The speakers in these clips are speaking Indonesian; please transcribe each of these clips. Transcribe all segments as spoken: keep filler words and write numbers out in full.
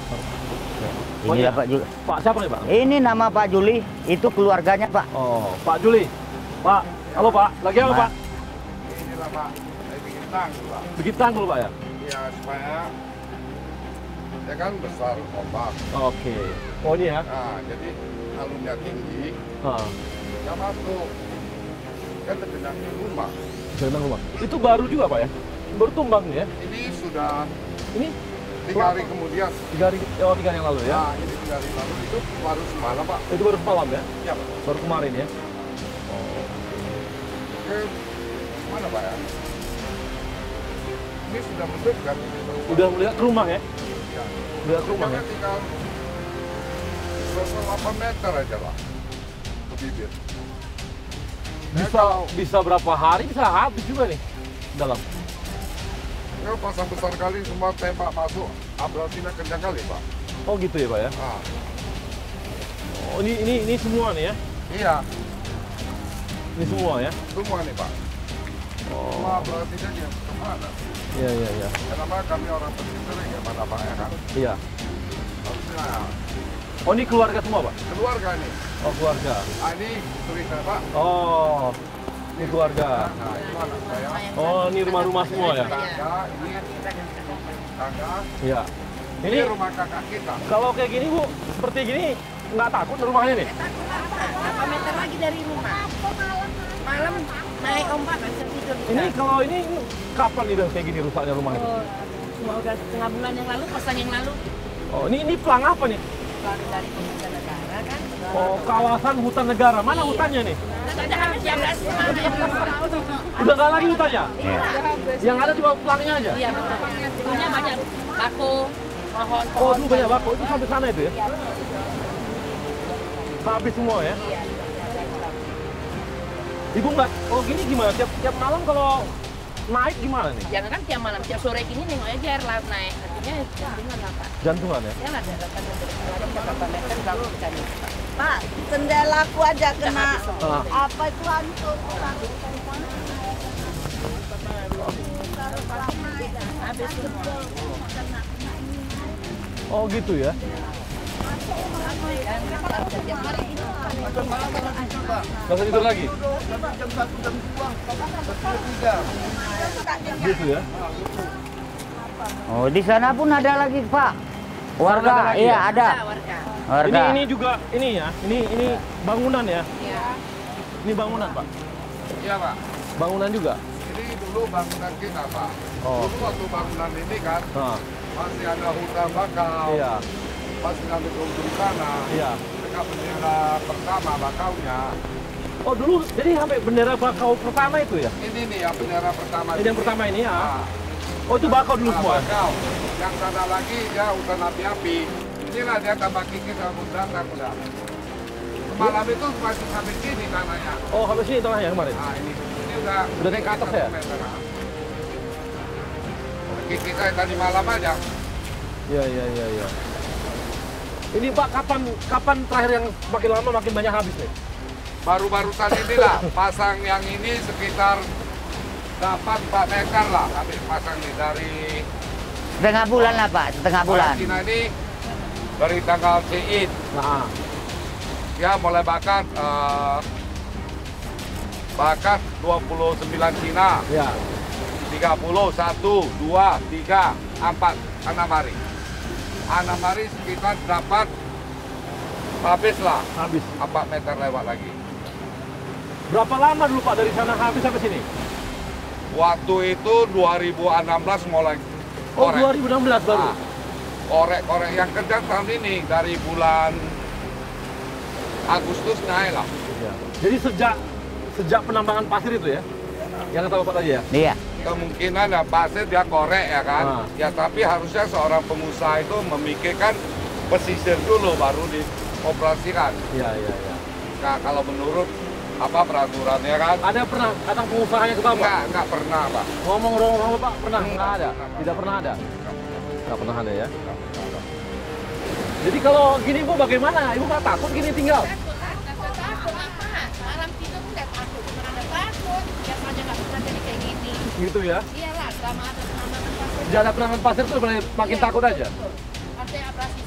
Oh, Ini iya. Pak Juli. Pak siapa nih Pak? Ini nama Pak Juli, itu keluarganya Pak. Oh, Pak Juli. Pak, halo Pak, lagi apa Ma- Pak? Inilah Pak, saya bikin tanggul Pak. Bikin tanggul Pak ya? Ya supaya ya kan besar ombak. Oke. Oh ini ya? Nah jadi alunnya tinggi, Ah, ya masuk. Kan tergenang di rumah. jangan rumah. Itu baru juga Pak ya? Baru tumbang nih ya? Ini sudah Ini tiga hari kemudian. tiga hari, oh tiga hari yang lalu ya? Nah ini tiga hari lalu itu baru semalam Pak. Itu baru semalam ya? Ya Pak. Baru kemarin ya? Ke mana Pak ya? Ini sudah mendekat. Udah melihat ke rumah ya? Ya. Udah ke rumah ya? Tinggal tinggal delapan meter aja Pak. Ke bibir. Bisa bisa berapa hari bisa habis juga nih dalam. Ya pasang besar kali semua tembak masuk, abrasinya kencang kali Pak. Oh gitu ya Pak ya? Nah, Oh ini ini ini semua nih ya? iya, Ini semua ya? semua nih Pak. Semua Oh abrasinya dia kemana? iya iya iya. Kenapa kami orang pesisir ya mana Pak ya kan? Iya. Harusnya Oh ini keluarga semua Pak? keluarga nih. Oh keluarga. Ah, ini istri saya Pak. Oh ini keluarga. Nah itu anak saya. Oh ini rumah-rumah semua ya? Tangga, ini tangga. Iya. Ini Ini rumah kakak kita. kalau kayak gini Bu, seperti gini nggak takut rumahnya nih? Berapa meter lagi dari rumah? Malam naik ombak nggak bisa tidur. Ini kalau ini kapan nih udah kayak gini rusaknya rumah itu? Oh, cuma udah setengah bulan yang lalu, kosan yang lalu. Oh ini ini pelang apa nih? Baru dari pemerintah negara kan. Oh kawasan hutan negara. Mana hutannya nih? Sudah habis jam belas mana yang Udah nggak lagi hutannya? Iya. Yang ada cuma pelangnya aja? Iya betul. Dulunya banyak bako, pohon, Oh pohon. dulu banyak bako, itu sampai sana itu ya? Iya betul. Habis semua ya? Iya. Ibu nggak, oh gini gimana? Tiap, tiap malam kalau naik gimana nih? Jangan kan tiap malam, tiap sore gini nengok aja air laut naik. Artinya jantungan lah Pak. Jantungan ya? Ya lah, daratan yang dari kemarin berapa meter berapa kita nih. Pak, jendelaku aja kena Ah. apa itu hancur. Habis semua. Oh gitu ya? Nggak usah tidur lagi? Gitu ya? Oh di sana pun ada lagi Pak. Warga, Ada lagi iya ya? ada. Ada warga. Warga. Ini ini juga ini ya, ini ini bangunan ya, Iya. ini bangunan Pak, Iya Pak. bangunan juga. Ini dulu bangunan kita Pak. Oh. Dulu waktu bangunan ini kan Nah, masih ada hutan bakau. iya, Masih ada di sana. iya. Dekat bendera pertama bakaunya. Oh dulu, jadi sampai bendera bakau pertama itu ya? Ini nih yang bendera pertama. Ini yang pertama ini ya? Nah, Oh itu bakau dulu nah, semua? bakau. Yang sana lagi dia hutan api-api. Inilah dia tambah kiki sama datang udah. Malam itu masih sampai sini tanahnya. Oh habis ini tengahnya kemarin? Nah ini, ini udah Udah naik ke atas ya? Kiki saya tadi malam aja. Iya iya iya. iya. Ini Pak kapan kapan terakhir yang makin lama makin banyak habis nih? Baru-barusan inilah pasang yang ini sekitar dapat empat meter lah kami pasang nih dari Setengah bulan lah Pak, setengah bulan. Palestina ini dari tanggal Ciid. Nah, Ya mulai bakat eh, bakat dua puluh sembilan Cina, ya. tiga puluh, satu, dua, tiga, empat, enam hari. enam hari sekitar dapat habis lah Habis. empat meter lewat lagi. Berapa lama dulu Pak dari sana habis sampai sini? Waktu itu dua ribu enam belas mulai Oh korek. dua ribu enam belas baru. Nah, korek-korek yang kencang tahun ini dari bulan Agustus naik lah. Ya. Jadi sejak sejak penambangan pasir itu ya? Yang kata Bapak tadi ya? Iya. Kemungkinan ya pasir dia korek ya kan. Ah. Ya tapi harusnya seorang pengusaha itu memikirkan pesisir dulu baru dioperasikan. Iya iya iya. Nah kalau menurut apa peraturannya kan? Ada pernah datang pengusahanya ke Bapak? Enggak, enggak pernah Pak. Ngomong-ngomong Bapak pernah? Enggak, Nggak ada? enggak. Tidak pernah ada? Nggak pernah ada ya? Enggak pernah. Jadi kalau gini Bu bagaimana? Ibu nggak takut gini tinggal? Takut, takut, takut apa? Malam tidur nggak takut, beneran nggak takut. Biasanya nggak pernah jadi kayak gini. Gitu ya? Iyalah, selama ada penambangan pasir. Jalan penanganan pasir tuh makin takut aja? Betul. Artinya abrasi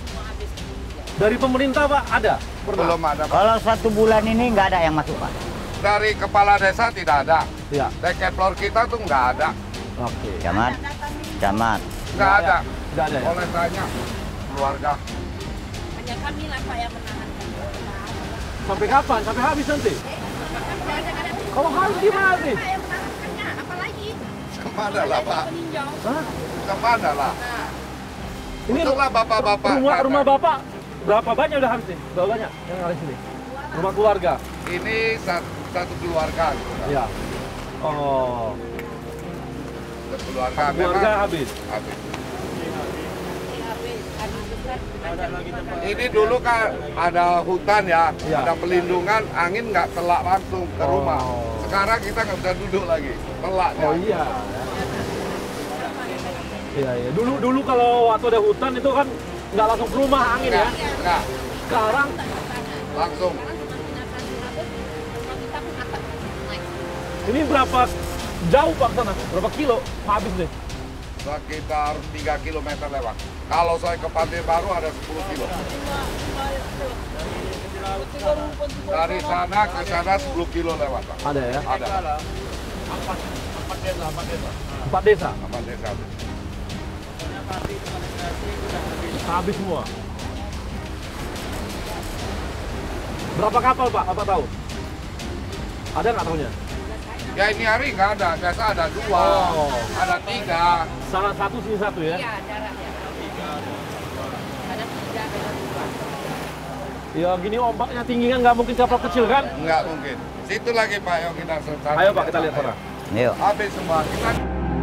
Dari pemerintah Pak ada? Pernah? Belum ada, Pak. Kalau satu bulan ini nggak ada yang masuk, Pak. Dari kepala desa tidak ada. Iya. Dekeplor kita tuh nggak ada. Oke. Camat, camat. Nggak ada. Nggak ada ya? Boleh tanya keluarga. Hanya kami lah Pak yang menahan. Sampai kapan? Sampai habis nanti? Kalau habis gimana nih? Pak yang menahankannya, apalagi? Kemana lah, Pak? Peninjau. Hah? Kemana lah? Nah, Ini Untunglah bapak-bapak. rumah datang. rumah Bapak berapa banyak udah habis nih? Berapa banyak yang ada di sini? Rumah keluarga. Ini satu, satu keluarga. Gitu, Pak. Iya. Oh, Satu keluarga. satu keluarga memang habis. habis. habis, habis besar. Ini dulu kan ada hutan ya, Iya. ada pelindungan, angin nggak telak langsung ke Oh. rumah. Sekarang kita nggak bisa duduk lagi, telaknya. Oh iya. Iya iya. Dulu dulu kalau waktu ada hutan itu kan nggak langsung ke rumah angin ya. Nggak, nggak, Sekarang langsung. ini berapa jauh Pak sana? Berapa kilo habis nih? Sekitar tiga kilometer lewat. Kalau saya ke Pantai Baru ada sepuluh kilo. Dari sana ke sana sepuluh kilo lewat, Pak. Ada ya? Ada. Empat desa Apa desa? habis semua. Berapa kapal Pak? Apa tahu? Ada nggak tahunya? Ya ini hari nggak ada, biasa ada dua, Oh. ada tiga. Sana satu sini satu ya? Iya, jarak ya. Kadang tiga, kadang dua. Ya gini ombaknya tinggi kan nggak mungkin kapal kecil kan? Nggak mungkin. Situ lagi Pak yang kita serta. Ayo Pak kita lihat sana. Yuk. Habis semua. Kita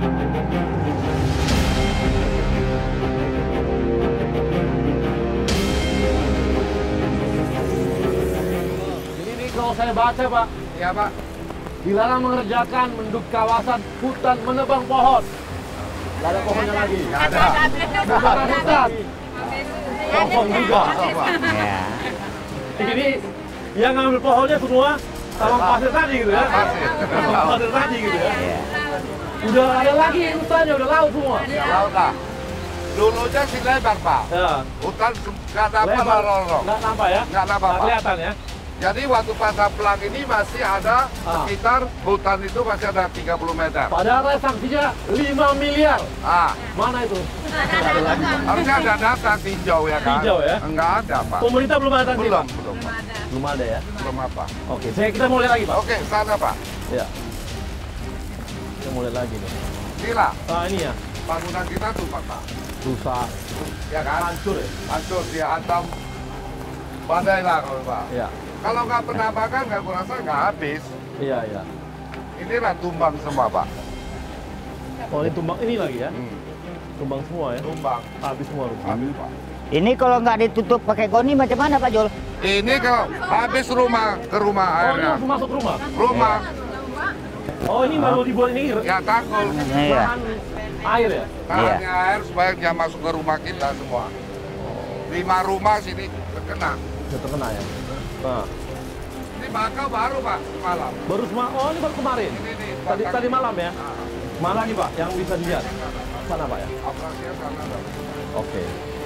Jadi ini kalau saya baca Pak, ya Pak. dilarang mengerjakan menduk kawasan hutan menebang pohon. Nggak ada pohonnya lagi. Nggak ada. Kebakaran hutan. Pohon juga. Ya. Ini yang ngambil pohonnya semua sama pasir tadi gitu ya. Pasir. Sama pasir tadi gitu ya. Ya. Udah ada lagi hutannya, udah laut semua. Ya laut lah. Dulunya sih lebar Pak. Ya. Hutan nggak ada apa Lebar. lorong. Nggak nampak ya? Nggak nampak, Nggak Pak. kelihatan ya? Jadi waktu pasar pelang ini masih ada Ah. sekitar hutan itu masih ada tiga puluh meter. Padahal sanksinya lima miliar. Ah, Mana itu? Nggak ada lagi. harusnya ada data tinjau ya kan? Tinjau ya? Enggak ada Pak. Pemerintah belum ada sanksi, Belum, Pak? belum. Pak. Belum ada ya? Belum apa. Oke, saya kita mulai lagi, Pak. Oke, sana Pak. Ya. Kita mulai lagi nih. Gila, Ah, ini ya. bangunan kita tuh Pak. Pak. Rusak, Ya kan? hancur ya? Hancur, dia hantam badai lah kalau Pak. Iya. Kalau nggak penambakan, nggak kurasa nggak habis. Iya, iya. Inilah tumbang semua Pak. Oh, ini tumbang ini lagi ya? Hmm, Tumbang semua ya? tumbang, Habis semua rusak. habis Pak. Ini kalau nggak ditutup pakai goni macam mana Pak Jol? Ini kalau habis rumah ke rumah Oh, ini airnya. langsung masuk rumah? Rumah, Oh, ini baru dibuat ini ya takut. Iya. tahan air ya? Tahannya air supaya dia masuk ke rumah kita semua. Lima rumah sini terkena. Sudah terkena ya? Nah, Ini bakal baru Pak malam. baru semua, oh ini baru kemarin? Ini nih. Tadi, batang- tadi malam ya? Nah, Mana lagi Pak yang bisa dilihat? Sana Pak ya? operasinya sana ada. Oke.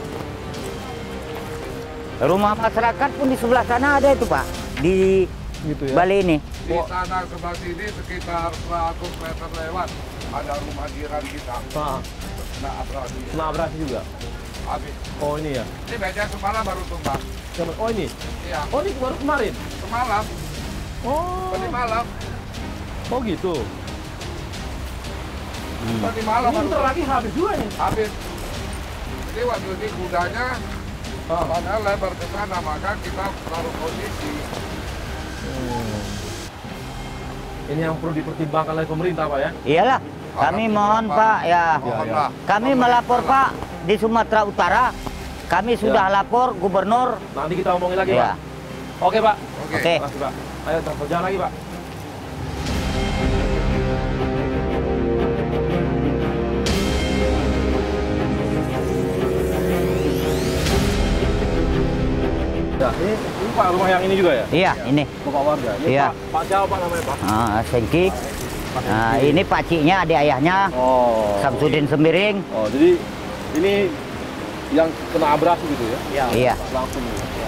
Rumah masyarakat pun di sebelah sana ada itu Pak. Di Gitu ya? Bali ini. Di sana sebelah sini sekitar seratus meter lewat ada rumah jiran kita. Nah, Nah, abrasi. kena abrasi juga? Habis. Oh ini ya? Ini meja semalam baru tumbang. Oh ini? Iya, Oh ini baru kemarin? semalam. Oh, Tadi malam. oh gitu? Tadi malam Ini baru bentar lagi habis juga nih? habis. Jadi waktu ini kudanya Ah. padahal lebar ke sana, maka kita taruh kondisi. Hmm. Ini yang perlu dipertimbangkan oleh pemerintah Pak ya? Iyalah. Kami mohon Pak ya. Mohonlah. Kami melapor Pak di Sumatera Utara. Kami sudah lapor gubernur. Nanti kita omongin lagi Ya. Pak. Oke Pak. Oke. Oke. Terima kasih Pak. Ayo kita berjalan lagi Pak. Ya, ini, ini Pak rumah yang ini juga ya? Iya, ini. Bapak warga. Ini Iya. Pak, Pak siapa Pak namanya Pak? Ah, Sengki. Nah, ini pakciknya, adik ayahnya. Oh. Samsudin Sembiring. Oh, jadi ini yang kena abrasi gitu ya? Ya. Iya. Langsung.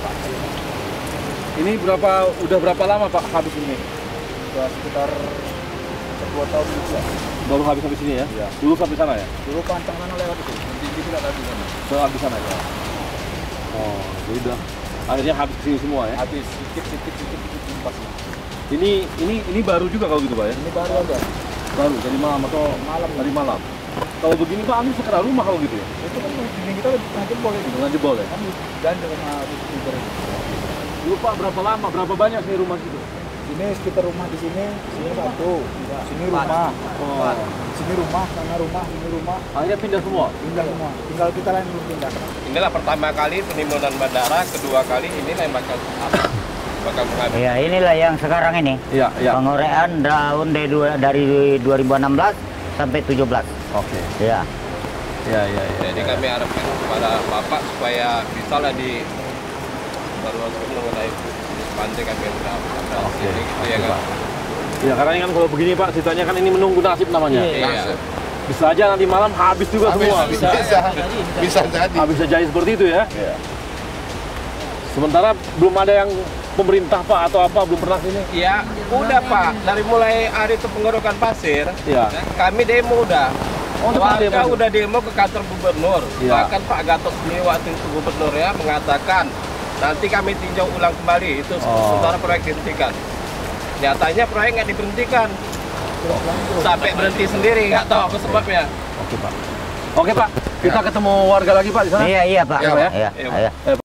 Ini berapa, udah berapa lama Pak habis ini? Sudah sekitar dua tahun juga. Baru habis habis ini ya? Iya. Dulu sampai sana ya? Dulu pancang mana lewat itu, tinggi tidak lagi sana. So habis sana ya? Oh, jadi udah akhirnya habis sini semua ya? Habis sedikit sedikit sedikit sedikit pas. Ini ini ini baru juga kalau gitu Pak ya? Ini baru ada. Baru dari malam atau Malam. dari malam? Kalau begini Pak, ini sekedar rumah kalau gitu ya? Itu kan dinding kita nanti boleh gitu. Dengan jebol ya? Kan ganda sama super. Dulu Pak berapa lama, berapa banyak sih rumah situ? Sini sekitar rumah di sini, sini satu, sini rumah, Oh. sini rumah, sana rumah, sini rumah, Akhirnya pindah semua? pindah semua. Tinggal kita lain belum pindah. Inilah pertama kali penimbunan bandara, kedua kali inilah yang bakal bakal menghabis. Ya inilah yang sekarang ini. Iya, iya. Pengorean daun dari, dua- dari dua ribu enam belas sampai tujuh belas. Oke. Ya. Iya, iya, iya. Jadi kami harapkan kepada Bapak supaya bisa lah di evaluasi mengenai pantai kami yang sudah ada Oke, ini gitu oke, ya kan. Pak. Ya karena ini kan kalau begini Pak, ceritanya kan ini menunggu nasib namanya. Iya. Bisa aja nanti malam habis juga semua. bisa, bisa, bisa jadi. Habis jadi seperti itu ya. Sementara belum ada yang pemerintah Pak atau apa belum pernah sini. Ya, udah Pak. Dari mulai hari itu pengerukan pasir, Iya. kami demo udah. Oh, untuk Warga demo. udah demo ke kantor gubernur. Iya. Bahkan Pak Gatot sendiri waktu itu gubernur ya mengatakan nanti kami tinjau ulang kembali itu Oh. sementara proyek dihentikan. Nyatanya proyek nggak diberhentikan. Sampai berhenti sendiri, nggak tahu apa sebabnya. Oke Pak. Oke Pak, kita ketemu warga lagi Pak di sana. Iya iya Pak. Iya, Iya. Pak. Iya. Iya, Iya. Eh,